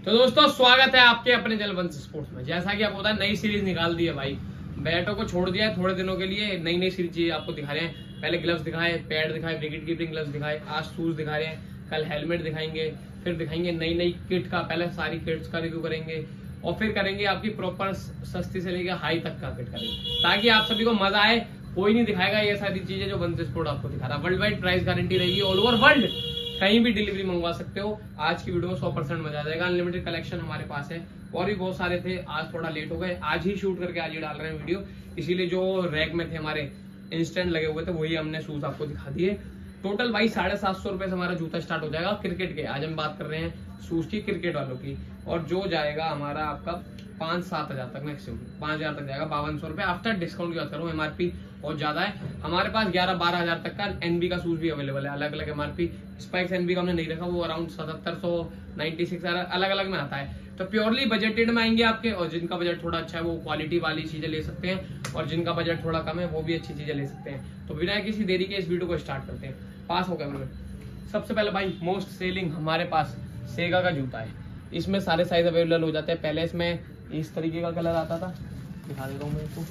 तो दोस्तों स्वागत है आपके अपने चैनल वंश स्पोर्ट्स में। जैसा कि आपको पता है नई सीरीज निकाल दी है भाई, बैटों को छोड़ दिया है थोड़े दिनों के लिए, नई नई सीरीज आपको दिखा रहे हैं। पहले ग्लव्स दिखाए, पैड दिखाए, विकेट कीपिंग ग्लव्स दिखाए, आज शूज दिखा रहे हैं, कल हेलमेट दिखाएंगे, फिर दिखाएंगे नई नई किट का, पहले सारी किट्स का रिव्यू करेंगे और फिर करेंगे आपकी प्रॉपर सस्ती से लेकर हाई तक का किट करेंगे, ताकि आप सभी को मजा आए। कोई नहीं दिखाएगा ये सारी चीजें जो वंश स्पोर्ट आपको दिखा रहा है। वर्ल्ड वाइड प्राइस गारंटी रहेगी, ऑल ओवर वर्ल्ड कहीं भी डिलीवरी मंगवा सकते हो। आज की वीडियो में 100% मजा आ जाएगा। अनलिमिटेड कलेक्शन हमारे पास है और भी बहुत सारे थे, आज थोड़ा लेट हो गए, आज ही शूट करके आज ही डाल रहे हैं वीडियो, इसीलिए जो रैक में थे हमारे इंस्टेंट लगे हुए थे वही हमने शूज आपको दिखा दिए। टोटल भाई 750 रुपए से हमारा जूता स्टार्ट हो जाएगा क्रिकेट के। आज हम बात कर रहे हैं शूज की, क्रिकेट वालों की, और जो जाएगा हमारा आपका 5-7 हजार तक, मैक्सिमम 5,000 तक जाएगा। 5200 रुपए आफ्टर डिस्काउंट की बात करूँ, एमआरपी बहुत ज्यादा है हमारे पास। 11-12 हजार तक का एनबी का शूज भी अवेलेबल है, अलग अलग एमआरपी। स्पाइक्स एनबी का हमने नहीं रखा, वो अराउंड 7700, 96 अलग अलग में आता है। तो प्योरली बजटेड में आएंगे आपके, और जिनका बजट थोड़ा अच्छा है वो क्वालिटी वाली चीजें ले सकते हैं, और जिनका बजट थोड़ा कम है वो भी अच्छी चीजें ले सकते हैं। तो बिना किसी देरी के इस वीडियो को स्टार्ट करते हैं। पास हो गया। सबसे पहले भाई मोस्ट सेलिंग हमारे पास सेगा का जूता है। इसमें सारे साइज अवेलेबल हो जाते हैं। पहले इसमें इस तरीके का कलर आता था, दिखा देता हूँ मैं इसको।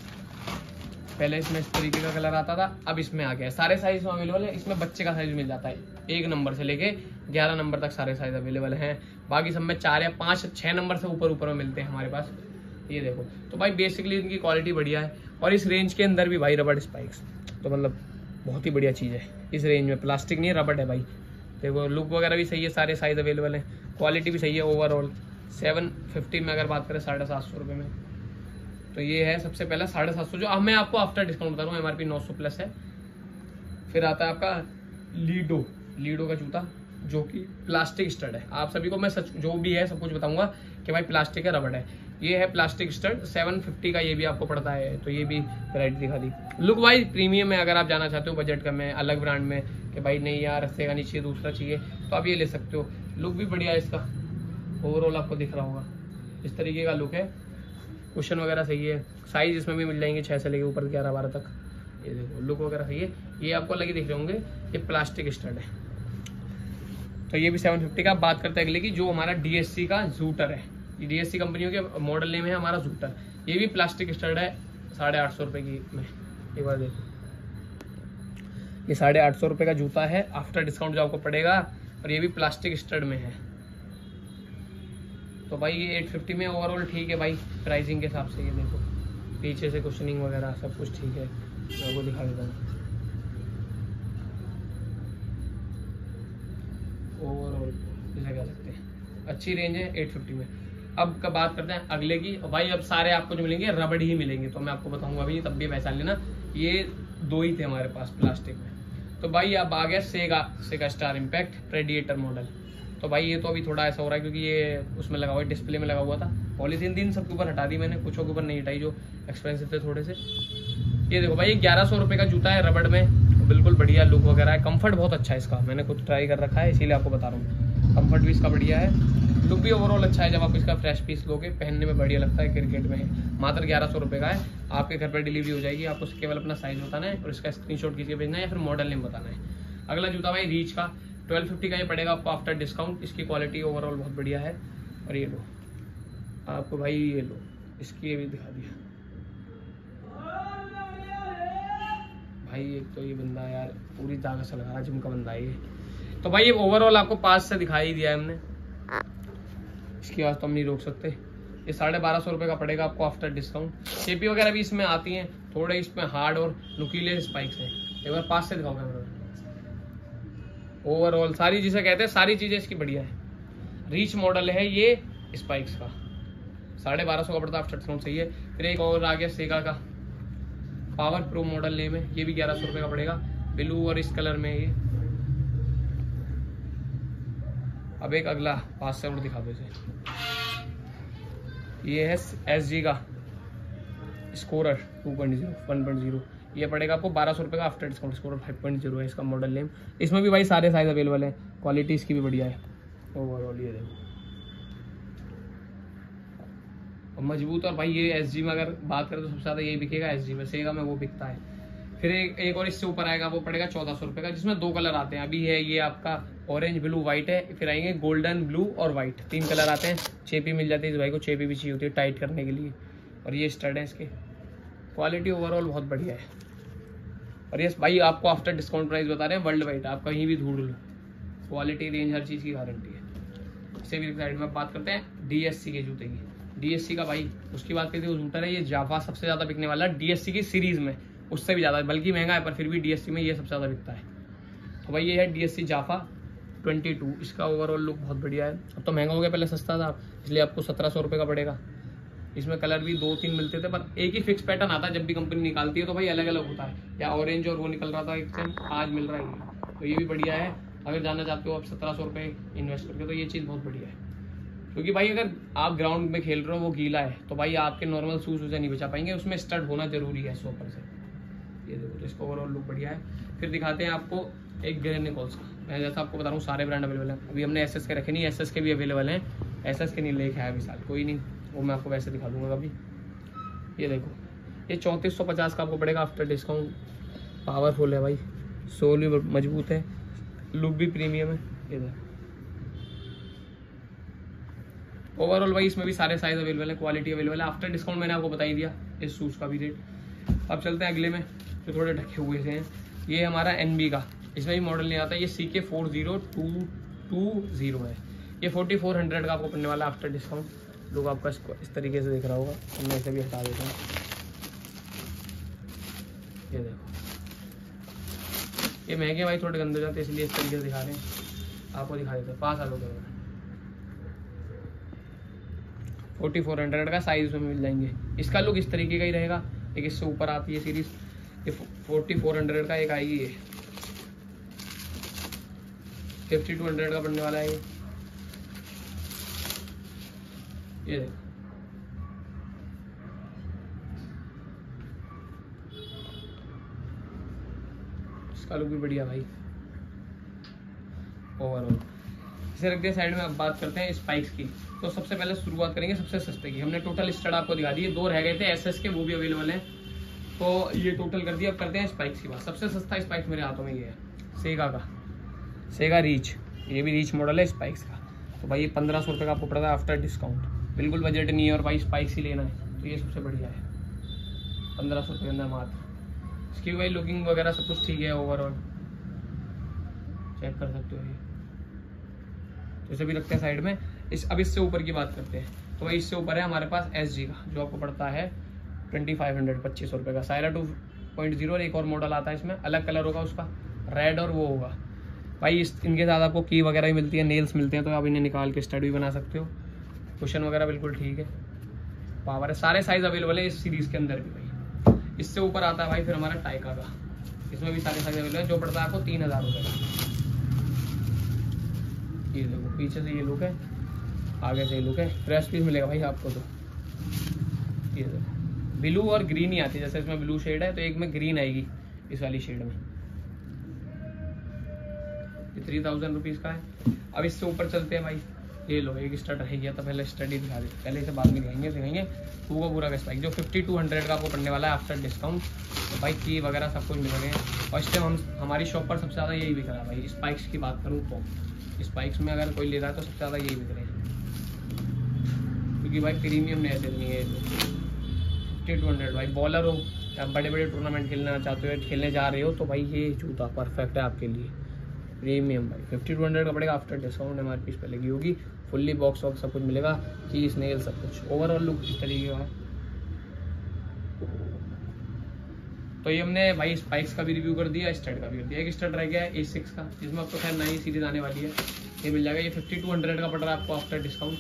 पहले इसमें इस तरीके का कलर आता था, अब इसमें आ गया। सारे साइज अवेलेबल है। इसमें बच्चे का साइज मिल जाता है, 1 नंबर से लेके 11 नंबर तक सारे साइज अवेलेबल हैं। बाकी सब में 4 या 5, 6 नंबर से ऊपर में मिलते हैं हमारे पास। ये देखो, तो भाई बेसिकली इनकी क्वालिटी बढ़िया है, और इस रेंज के अंदर भी भाई रबड़ स्पाइक्स, तो मतलब बहुत ही बढ़िया चीज़ है। इस रेंज में प्लास्टिक नहीं है, रबड़ है भाई। देखो लुक वगैरह भी सही है, सारे साइज अवेलेबल है, क्वालिटी भी सही है। ओवरऑल 750 में अगर बात करें 750 रुपये में, तो ये है सबसे पहला 750, जो मैं आपको आफ्टर डिस्काउंट बता रहा हूँ। एमआरपी 900 प्लस है। फिर आता है आपका लीडो का जूता, जो कि प्लास्टिक स्टड है। आप सभी को मैं सच जो भी है सब कुछ बताऊंगा कि भाई प्लास्टिक है, रबड़ है। ये है प्लास्टिक स्टड, 750 का ये भी आपको पड़ता है। तो ये भी वैरायटी दिखा दी। लुक वाइज प्रीमियम में अगर आप जाना चाहते हो बजट का में, अलग ब्रांड में, कि भाई नहीं यार रस्ते का नहीं चाहिए, दूसरा चाहिए, तो आप ये ले सकते हो। लुक भी बढ़िया है इसका, ओवरऑल आपको दिख रहा होगा इस तरीके का लुक है। कुशन वगैरह सही है, साइज इसमें भी मिल जाएंगे 6 से लेके ऊपर 11-12 तक। ये देखो लुक वगैरह सही है। ये आपको अलग ही दिख रहे होंगे, ये प्लास्टिक स्टड है। तो ये भी 750 का। बात करते हैं अगले की, जो हमारा डीएससी का जूटर है। ये डीएससी कंपनियों के मॉडल नेम है हमारा जूटर। ये भी प्लास्टिक स्टड है, 850 रुपए की में। एक बार देखो, ये 850 रुपए का जूता है आफ्टर डिस्काउंट जो आपको पड़ेगा, और ये भी प्लास्टिक स्टड में है। तो भाई ये 850 में ओवरऑल ठीक है भाई प्राइसिंग के हिसाब से। ये देखो पीछे से कुशनिंग वगैरह सब कुछ ठीक है, मैं आपको दिखा देता हूँ। ओवरऑल इसे कह सकते हैं अच्छी रेंज है 850 में। अब का बात करते हैं अगले की। और भाई अब सारे आपको जो मिलेंगे रबड़ ही मिलेंगे, तो मैं आपको बताऊंगा अभी, तब भी पहचान लेना। ये 2 ही थे हमारे पास प्लास्टिक में। तो भाई अब आ गया Sega star impact predator model. तो भाई ये तो अभी थोड़ा ऐसा हो रहा है क्योंकि ये उसमें लगा हुआ है, डिस्प्ले में लगा हुआ था। पॉलिथीन दिन सबके ऊपर हटा दी मैंने, कुछ के ऊपर नहीं हटाई जो एक्सपेंसिव थे थोड़े से। ये देखो भाई, ये 1100 रुपये का जूता है रबड़ में, बिल्कुल बढ़िया लुक वगैरह है। कंफर्ट बहुत अच्छा है इसका, मैंने खुद ट्राई कर रखा है इसीलिए आपको बता रहा हूँ। कंफर्ट भी इसका बढ़िया है, लुक भी ओवरऑल अच्छा है। जब आप इसका फ्रेश पीस लोगे पहनने में बढ़िया लगता है। क्रिकेट में मात्र 1100 रुपये का है, आपके घर पर डिलीवरी हो जाएगी। आपको केवल अपना साइज बताना है और इसका स्क्रीनशॉट खींच के भेजना है, या फिर मॉडल नेम बताना है। अगला जूता भाई रीच का 1250 का ये पड़ेगा आपको आफ्टर डिस्काउंट। इसकी क्वालिटी ओवरऑल बहुत बढ़िया है। और ये लो आपको भाई, ये लो इसकी ये भी दिखा दिया भाई। एक तो ये बंदा यार पूरी ताकत से लगा रहा है, जिम का बंदा है ये। तो भाई ये ओवरऑल आपको 5 से दिखाई दिया है हमने, इसकी आवाज तो हम नहीं रोक सकते। ये 1250 रुपये का पड़ेगा आपको आफ्टर डिस्काउंट। शेपी वगैरह भी इसमें आती हैं, थोड़े इसमें हार्ड और नुकीले स्पाइक्स हैं। एक बार 5 से दिखाओ कैमरा। ओवरऑल सारी चीजें कहते हैं, सारी चीजें इसकी बढ़िया है। रीच मॉडल है ये स्पाइक्स का, 1250 का पड़ता है आफ्टर डिस्काउंट, सही है। फिर एक और आ गया सेगा का पावर प्रो मॉडल नेम है, ये भी 1100 रुपये का पड़ेगा, ब्लू और इस कलर में ये। अब एक अगला 5 से और दिखा दो इसे। ये है एसजी का स्कोरर 2.0 1.0, ये पड़ेगा आपको 1200 रुपये का आफ्टर डिस्काउंट। स्कोरर 5.0 है इसका मॉडल नेम। इसमें भी भाई सारे साइज अवेलेबल है, क्वालिटी इसकी भी बढ़िया है ओवरऑल। ये देखो मजबूत। और भाई ये एसजी में अगर बात करें तो सबसे ज़्यादा यही बिकेगा एसजी में, सेगा में वो बिकता है। फिर एक और इससे ऊपर आएगा, वो पड़ेगा 1400 रुपये का, जिसमें 2 कलर आते हैं। अभी है ये आपका ऑरेंज ब्लू व्हाइट है, फिर आएंगे गोल्डन ब्लू और व्हाइट, 3 कलर आते हैं। चेपी मिल जाती है इस भाई को, चेपी भी चाहिए होती है टाइट करने के लिए। और ये स्टड है इसके, क्वालिटी ओवरऑल बहुत बढ़िया है। और ये भाई आपको आफ्टर डिस्काउंट प्राइस बता रहे हैं वर्ल्ड वाइड, आप कहीं भी ढूंढ लो, क्वालिटी रेंज हर चीज़ की गारंटी है। इससे भी साइड में बात करते हैं DSC के जूते की। DSC का भाई उसकी बात करते हैं, वो जूता है ये जावा सबसे ज़्यादा बिकने वाला है DSC की सीरीज़ में, उससे भी ज़्यादा, बल्कि महंगा है पर फिर भी DSC में ये सबसे ज़्यादा बिकता है। तो भाई ये है DSC जाफा 22, इसका ओवरऑल लुक बहुत बढ़िया है। अब तो महंगा हो गया, पहले सस्ता था इसलिए आपको 1700 रुपये का पड़ेगा। इसमें कलर भी 2-3 मिलते थे, पर एक ही फिक्स पैटर्न आता है जब भी कंपनी निकालती है, तो भाई अलग अलग होता है। या ऑरेंज और वो निकल रहा था एक टाइम, आज मिल रहा है, तो ये भी बढ़िया है। अगर जानना चाहते हो आप 1700 रुपये इन्वेस्ट करके, तो ये चीज़ बहुत बढ़िया है। क्योंकि भाई अगर आप ग्राउंड में खेल रहे हो, वो गीला है, तो भाई आपके नॉर्मल शूज उसे नहीं बचा पाएंगे, उसमें स्टड होना जरूरी है 100%। ये देखो, तो इसका ओवरऑल लुक बढ़िया है। फिर दिखाते हैं आपको एक ग्रेनिकोल्स का। मैं जैसा आपको बता रहा हूँ सारे ब्रांड अवेलेबल हैं। अभी हमने SS के रखे नहीं, SS के भी अवेलेबल हैं, SS के नहीं लेके आया अभी साल, कोई नहीं, वो मैं आपको वैसे दिखा दूंगा कभी। ये देखो, ये 3450 का आपको पड़ेगा आफ्टर डिस्काउंट। पावरफुल है भाई, सोल भी मजबूत है, लुक भी प्रीमियम है। ये देखो ओवरऑल भाई इसमें भी सारे साइज अवेलेबल है, क्वालिटी अवेलेबल है। आफ्टर डिस्काउंट मैंने आपको बता ही दिया इस शूज़ का भी रेट। अब चलते हैं अगले में, जो थोड़े ढके हुए से हैं। ये हमारा NB का, इसमें भी मॉडल नहीं आता, ये CK 40220 है। ये 4400 का आपको पड़ने वाला है आफ्टर डिस्काउंट। लोग आपका इस तरीके से देख रहा होगा, तो मैं इसे भी हटा देता हूँ। ये देखो, ये महंगे भाई थोड़े गंदे जाते हैं, इसलिए इस तरीके से दिखा रहे हैं। आपको दिखा देते हैं, 5 सालों के 4400 का साइज में मिल जाएंगे। इसका लुक इस तरीके का ही रहेगा। एक इससे ऊपर आती है सीरीज, ये 4400 का एक आएगी, ये 5200 का पड़ने वाला है। ये देखो, इसका लुक भी बढ़िया भाई ओवरऑल। इसे रख दिया साइड में। अब बात करते हैं स्पाइक्स की। तो सबसे पहले शुरुआत करेंगे सबसे सस्ते की। हमने टोटल स्टड आपको दिखा दिए, 2 रह गए थे SS के, वो भी अवेलेबल हैं, तो ये टोटल कर दिया। अब करते हैं स्पाइक्स की बात। सबसे सस्ता स्पाइक्स मेरे हाथों में ये है, सेगा का, सेगा रीच। ये भी रीच मॉडल है स्पाइक्स का। तो भाई ये 1500 रुपये का आपको पड़ता है आफ्टर डिस्काउंट। बिल्कुल बजट नहीं है और भाई स्पाइक्स ही लेना है, तो ये सबसे बढ़िया है, 1500 रुपये के अंदर मात्र। इसकी भाई लुकिंग वगैरह सब कुछ ठीक है, ओवरऑल चेक कर सकते हो। ये तो इसे भी रखते हैं साइड में। अब इससे ऊपर की बात करते हैं। तो भाई इससे ऊपर है हमारे पास SG का, जो आपको पड़ता है 2500, 2500 रुपये का। सायरा 2.0 और एक और मॉडल आता है, इसमें अलग कलर होगा उसका, रेड और वो होगा भाई। इनके साथ आपको की वगैरह भी मिलती है, नेल्स मिलते हैं, तो आप इन्हें निकाल के स्टड भी बना सकते हो। कुशन वगैरह बिल्कुल ठीक है, पावर है, सारे साइज अवेलेबल है इस सीरीज के अंदर भी भाई। इससे ऊपर आता है भाई फिर हमारा टाइका का, इसमें भी सारे साइज अवेलेबल है, जो पड़ता है आपको 3000 रुपये का। ये देखो, पीछे से ये लुक है, आगे से ये लुक है, फ्रेश पीस मिलेगा भाई आपको। तो ये देखो, ब्लू और ग्रीन ही आती है, जैसे इसमें ब्लू शेड है तो एक में ग्रीन आएगी इस वाली शेड में। ये 3000 रुपीज़ का है। अब इससे ऊपर चलते हैं भाई। ये लो, एक स्टड रह गया था, पहले स्टडी दिखा दी, पहले इसे बाद में दिखाएंगे पूरा पूरा का स्पाइक, जो 5200 का आपको पड़ने वाला है आफ्टर डिस्काउंट। तो भाई की वगैरह सब कुछ मिलेंगे। और इस टाइम हमारी शॉप पर सबसे ज़्यादा यही बिक रहा है भाई। स्पाइक्स की बात करूँ तो स्पाइक्स में अगर कोई ले रहा है तो सबसे ज़्यादा यही बिक रहे हैं, क्योंकि भाई प्रीमियम नहीं ऐसे नहीं है। 5200 भाई, बॉलर हो या बड़े बड़े टूर्नामेंट खेलना चाहते हो, खेलने जा रहे हो, तो भाई ये जूता परफेक्ट है आपके लिए। प्रीमियम भाई 5200 का पड़ेगा आफ्टर डिस्काउंट। MRP इस पर लगी होगी, फुल्ली बॉक्स वॉक्स सब कुछ मिलेगा, की स्नेल सब कुछ। ओवरऑल लुक इस तरीके का है। तो ये हमने भाई स्पाइक्स का भी रिव्यू कर दिया, स्टड का भी कर दिया। एक स्टड रह गया है A6 का, जिसमें आपको खैर नई सीरीज आने वाली है, ये मिल जाएगा। ये 5200 का पड़ रहा है आपको आफ्टर डिस्काउंट।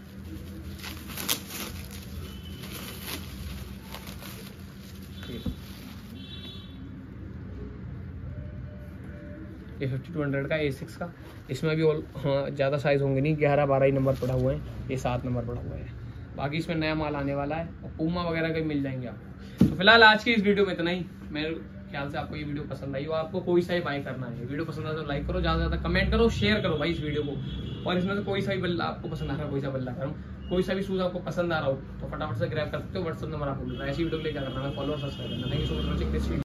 ये 5200 का A6 का, इसमें भी ज़्यादा साइज़ होंगे नहीं, 11-12 ही नंबर पड़ा हुआ है, ये 7 नंबर पड़ा हुआ है। बाकी इसमें नया माल आने वाला है और पूमा वगैरह के मिल जाएंगे आपको। तो फिलहाल आज की इस वीडियो में इतना ही। मेरे ख्याल से आपको ये वीडियो पसंद आई हो, आपको कोई सा ही बाय करना है, वीडियो पसंद आए तो लाइक करो, ज़्यादा से ज़्यादा कमेंट करो, शेयर करो भाई इस वीडियो को। और इसमें से कोई सा भी बल्ला आपको पसंद आ रहा है, कोई सा बल्ला करूँ, कोई सा भी शूज़ आपको पसंद आ रहा हो तो फटाफट से ग्रैब कर सकते हो। व्हाट्सएप नंबर आपको मिल रहा है। ऐसी वीडियो के लिए क्या करना है, फॉलो और सब्सक्राइब करना। Thank you so much for watching this video.